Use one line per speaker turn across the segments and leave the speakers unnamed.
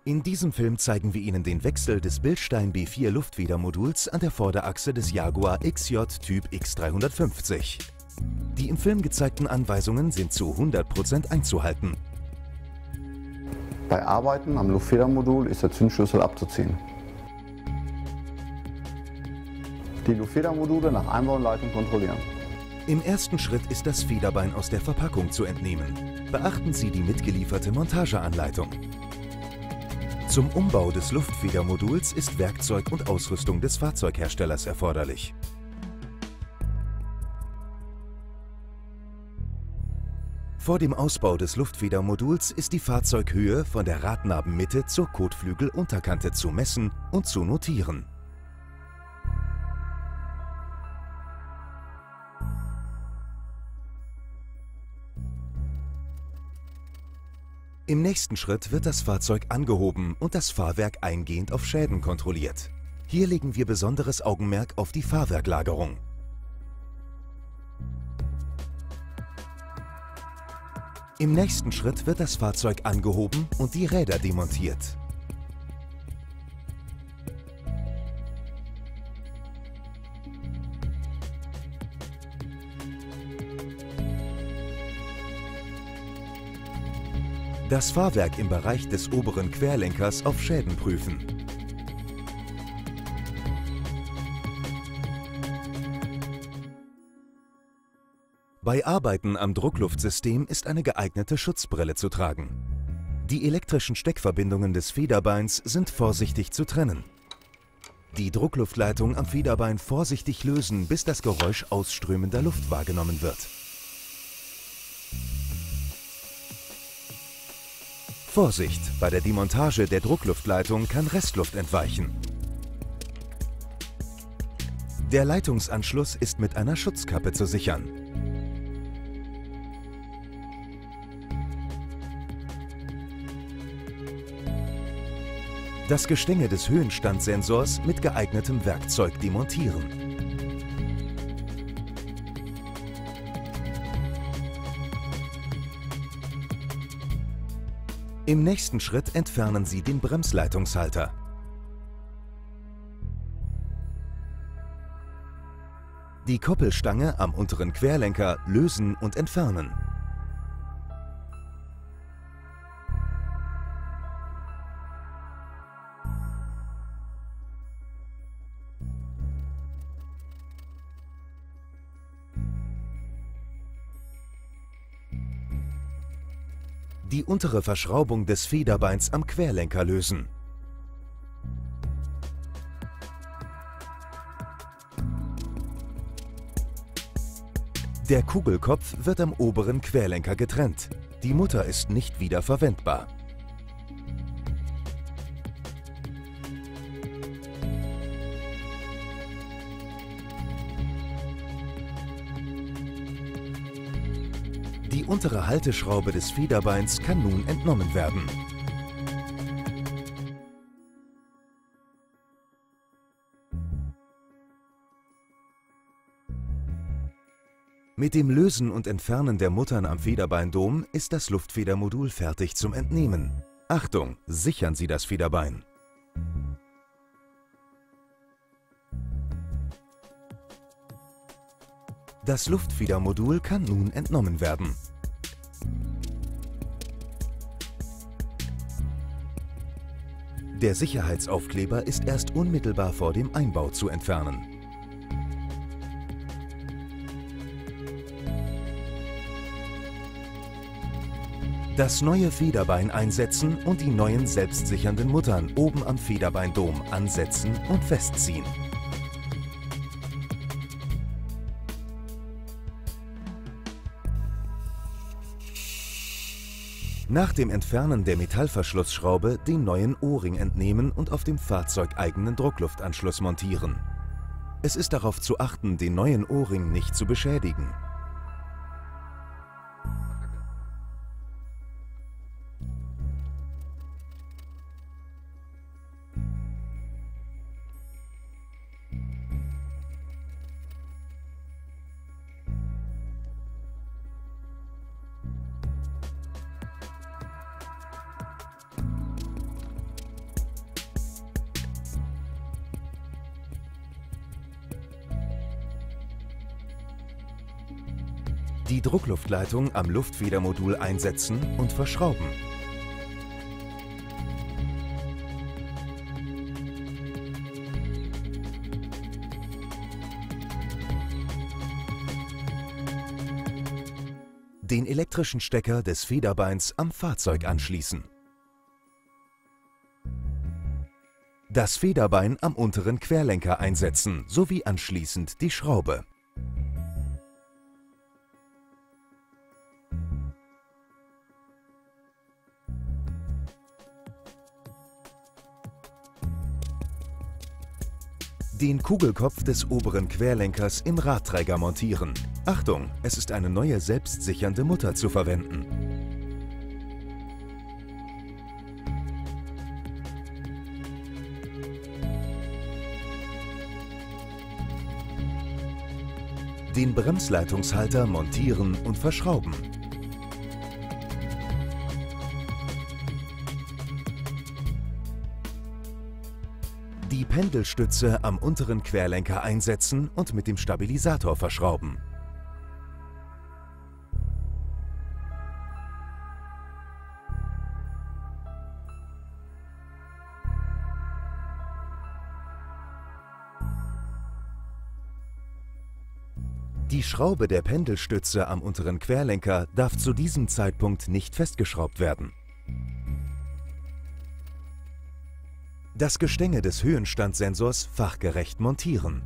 In diesem Film zeigen wir Ihnen den Wechsel des Bilstein B4 Luftfedermoduls an der Vorderachse des Jaguar XJ Typ X350. Die im Film gezeigten Anweisungen sind zu 100% einzuhalten.
Bei Arbeiten am Luftfedermodul ist der Zündschlüssel abzuziehen. Die Luftfedermodule nach Einbauleitung kontrollieren.
Im ersten Schritt ist das Federbein aus der Verpackung zu entnehmen. Beachten Sie die mitgelieferte Montageanleitung. Zum Umbau des Luftfedermoduls ist Werkzeug und Ausrüstung des Fahrzeugherstellers erforderlich. Vor dem Ausbau des Luftfedermoduls ist die Fahrzeughöhe von der Radnabenmitte zur Kotflügelunterkante zu messen und zu notieren. Im nächsten Schritt wird das Fahrzeug angehoben und das Fahrwerk eingehend auf Schäden kontrolliert. Hier legen wir besonderes Augenmerk auf die Fahrwerklagerung. Im nächsten Schritt wird das Fahrzeug angehoben und die Räder demontiert. Das Fahrwerk im Bereich des oberen Querlenkers auf Schäden prüfen. Bei Arbeiten am Druckluftsystem ist eine geeignete Schutzbrille zu tragen. Die elektrischen Steckverbindungen des Federbeins sind vorsichtig zu trennen. Die Druckluftleitung am Federbein vorsichtig lösen, bis das Geräusch ausströmender Luft wahrgenommen wird. Vorsicht! Bei der Demontage der Druckluftleitung kann Restluft entweichen. Der Leitungsanschluss ist mit einer Schutzkappe zu sichern. Das Gestänge des Höhenstandssensors mit geeignetem Werkzeug demontieren. Im nächsten Schritt entfernen Sie den Bremsleitungshalter. Die Koppelstange am unteren Querlenker lösen und entfernen. Die untere Verschraubung des Federbeins am Querlenker lösen. Der Kugelkopf wird am oberen Querlenker getrennt. Die Mutter ist nicht wieder verwendbar. Die untere Halteschraube des Federbeins kann nun entnommen werden. Mit dem Lösen und Entfernen der Muttern am Federbeindom ist das Luftfedermodul fertig zum Entnehmen. Achtung! Sichern Sie das Federbein. Das Luftfedermodul kann nun entnommen werden. Der Sicherheitsaufkleber ist erst unmittelbar vor dem Einbau zu entfernen. Das neue Federbein einsetzen und die neuen selbstsichernden Muttern oben am Federbeindom ansetzen und festziehen. Nach dem Entfernen der Metallverschlussschraube den neuen O-Ring entnehmen und auf dem fahrzeugeigenen Druckluftanschluss montieren. Es ist darauf zu achten, den neuen O-Ring nicht zu beschädigen. Die Druckluftleitung am Luftfedermodul einsetzen und verschrauben. Den elektrischen Stecker des Federbeins am Fahrzeug anschließen. Das Federbein am unteren Querlenker einsetzen, sowie anschließend die Schraube. Den Kugelkopf des oberen Querlenkers im Radträger montieren. Achtung, es ist eine neue selbstsichernde Mutter zu verwenden. Den Bremsleitungshalter montieren und verschrauben. Die Pendelstütze am unteren Querlenker einsetzen und mit dem Stabilisator verschrauben. Die Schraube der Pendelstütze am unteren Querlenker darf zu diesem Zeitpunkt nicht festgeschraubt werden. Das Gestänge des Höhenstandsensors fachgerecht montieren.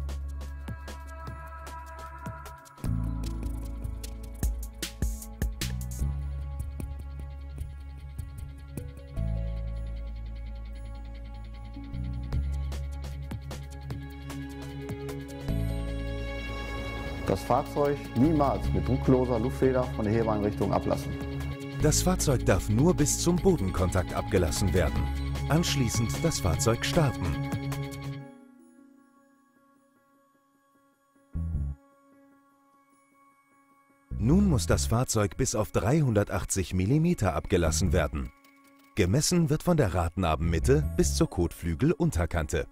Das Fahrzeug niemals mit druckloser Luftfeder von der Hebeeinrichtung ablassen.
Das Fahrzeug darf nur bis zum Bodenkontakt abgelassen werden. Anschließend das Fahrzeug starten. Nun muss das Fahrzeug bis auf 380 mm abgelassen werden. Gemessen wird von der Radnabenmitte bis zur Kotflügelunterkante.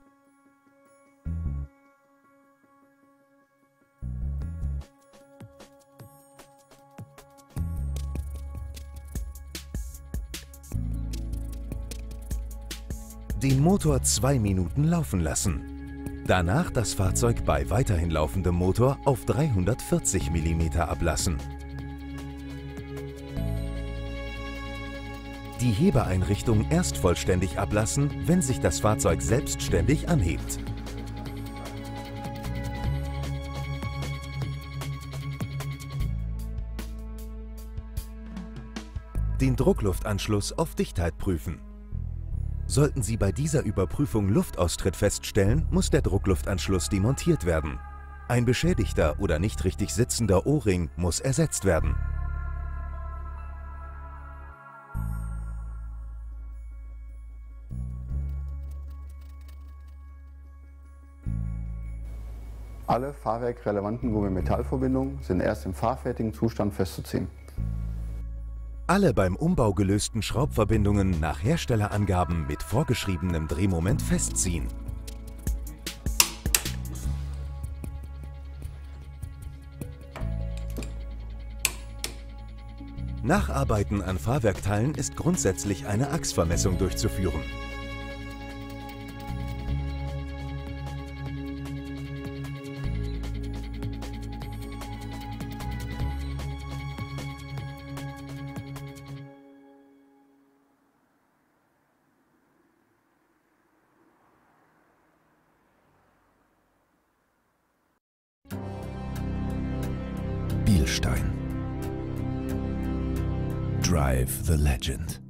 Den Motor 2 Minuten laufen lassen. Danach das Fahrzeug bei weiterhin laufendem Motor auf 340 mm ablassen. Die Hebeeinrichtung erst vollständig ablassen, wenn sich das Fahrzeug selbstständig anhebt. Den Druckluftanschluss auf Dichtheit prüfen. Sollten Sie bei dieser Überprüfung Luftaustritt feststellen, muss der Druckluftanschluss demontiert werden. Ein beschädigter oder nicht richtig sitzender O-Ring muss ersetzt werden.
Alle fahrwerkrelevanten Gummi-Metall-Verbindungen sind erst im fahrfertigen Zustand festzuziehen.
Alle beim Umbau gelösten Schraubverbindungen nach Herstellerangaben mit vorgeschriebenem Drehmoment festziehen. Nacharbeiten an Fahrwerkteilen ist grundsätzlich eine Achsvermessung durchzuführen. Bilstein. Drive the Legend.